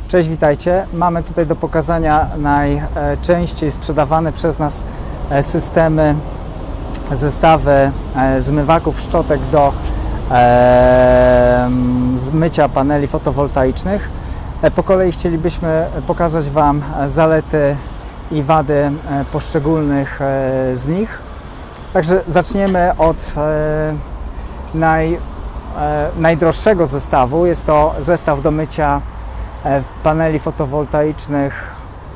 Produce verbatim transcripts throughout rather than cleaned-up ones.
Cześć, witajcie. Mamy tutaj do pokazania najczęściej sprzedawane przez nas systemy, zestawy zmywaków, szczotek do zmycia paneli fotowoltaicznych. Po kolei chcielibyśmy pokazać Wam zalety i wady poszczególnych z nich. Także zaczniemy od naj, najdroższego zestawu. Jest to zestaw do mycia paneli fotowoltaicznych,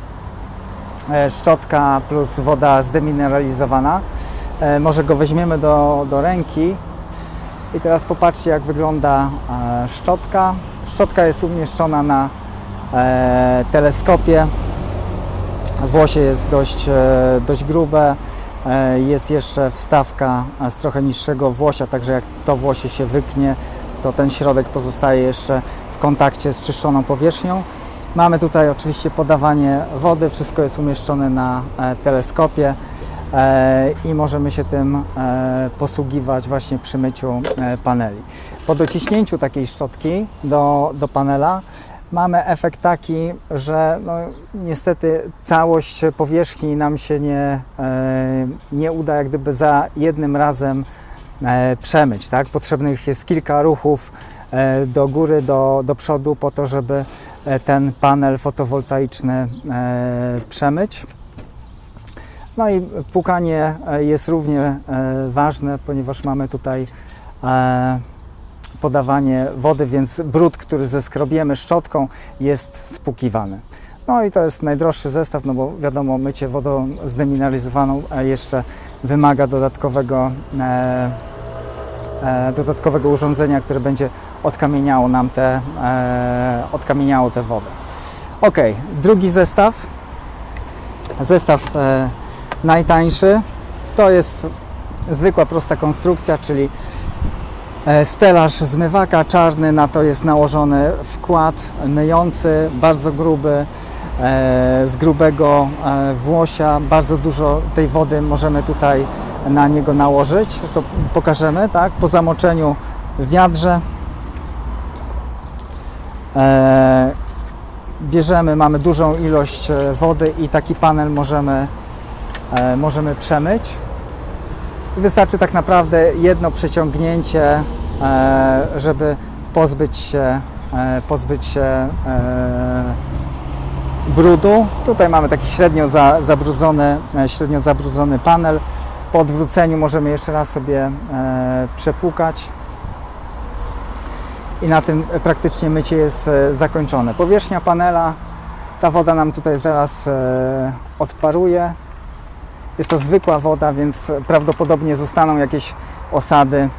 szczotka plus woda zdemineralizowana. Może go weźmiemy do, do ręki i teraz popatrzcie, jak wygląda szczotka. Szczotka jest umieszczona na teleskopie. Włosie jest dość, dość grube. Jest jeszcze wstawka z trochę niższego włosia, także jak to włosie się wyknie, to ten środek pozostaje jeszcze w kontakcie z czyszczoną powierzchnią. Mamy tutaj oczywiście podawanie wody, wszystko jest umieszczone na teleskopie i możemy się tym posługiwać właśnie przy myciu paneli. Po dociśnięciu takiej szczotki do, do panela mamy efekt taki, że no, niestety całość powierzchni nam się nie, nie uda jak gdyby za jednym razem przemyć. Tak? Potrzebnych jest kilka ruchów do góry, do, do przodu po to, żeby ten panel fotowoltaiczny przemyć. No i płukanie jest równie ważne, ponieważ mamy tutaj podawanie wody, więc brud, który zeskrobiemy szczotką, jest spłukiwany. No i to jest najdroższy zestaw, no bo wiadomo, mycie wodą zdemineralizowaną jeszcze wymaga dodatkowego, e, e, dodatkowego urządzenia, które będzie odkamieniało nam te, e, odkamieniało tę wodę. Ok, drugi zestaw, zestaw e, najtańszy, to jest zwykła, prosta konstrukcja, czyli stelaż zmywaka czarny, na to jest nałożony wkład myjący, bardzo gruby, z grubego włosia. Bardzo dużo tej wody możemy tutaj na niego nałożyć. To pokażemy, tak? Po zamoczeniu w wiadrze bierzemy, mamy dużą ilość wody i taki panel możemy, możemy przemyć. Wystarczy tak naprawdę jedno przeciągnięcie, żeby pozbyć się, pozbyć się brudu. Tutaj mamy taki średnio zabrudzony, średnio zabrudzony panel. Po odwróceniu możemy jeszcze raz sobie przepłukać i na tym praktycznie mycie jest zakończone. Powierzchnia panela, ta woda nam tutaj zaraz odparuje. Jest to zwykła woda, więc prawdopodobnie zostaną jakieś osady,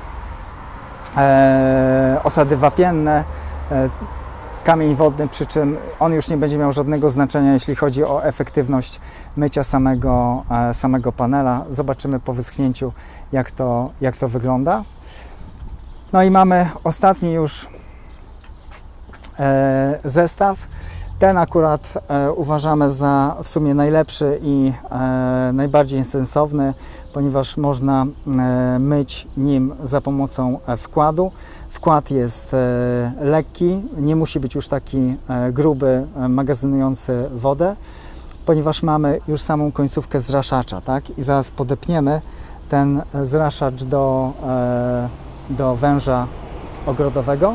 e, osady wapienne, e, kamień wodny, przy czym on już nie będzie miał żadnego znaczenia, jeśli chodzi o efektywność mycia samego, e, samego panela. Zobaczymy po wyschnięciu, jak to, jak to wygląda. No i mamy ostatni już e, zestaw. Ten akurat e, uważamy za w sumie najlepszy i e, najbardziej sensowny, ponieważ można e, myć nim za pomocą wkładu. Wkład jest e, lekki, nie musi być już taki e, gruby, e, magazynujący wodę, ponieważ mamy już samą końcówkę zraszacza, tak? I zaraz podepniemy ten zraszacz do, e, do węża ogrodowego.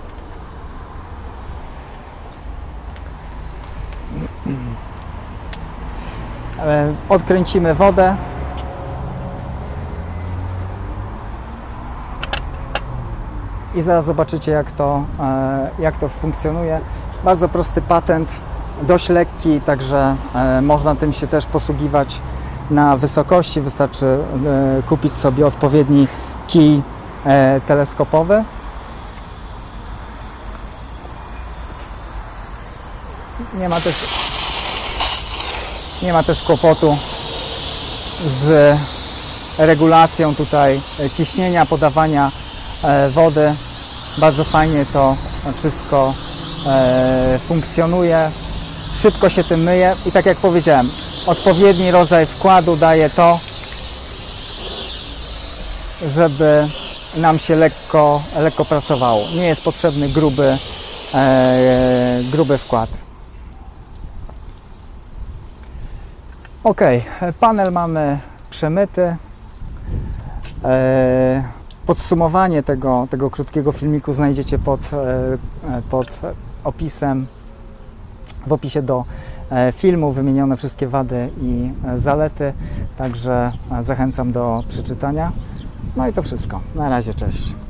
Odkręcimy wodę i zaraz zobaczycie, jak to, jak to funkcjonuje. Bardzo prosty patent, dość lekki, także można tym się też posługiwać na wysokości. Wystarczy kupić sobie odpowiedni kij teleskopowy. Nie ma też Nie ma też kłopotu z regulacją tutaj ciśnienia, podawania wody. Bardzo fajnie to wszystko funkcjonuje. Szybko się tym myje i tak jak powiedziałem, odpowiedni rodzaj wkładu daje to, żeby nam się lekko, lekko pracowało. Nie jest potrzebny gruby, e, gruby wkład. Ok, panel mamy przemyty. E, podsumowanie tego, tego krótkiego filmiku znajdziecie pod, e, pod opisem, w opisie do e, filmu, wymienione wszystkie wady i e, zalety, także e, zachęcam do przeczytania. No i to wszystko. Na razie, cześć.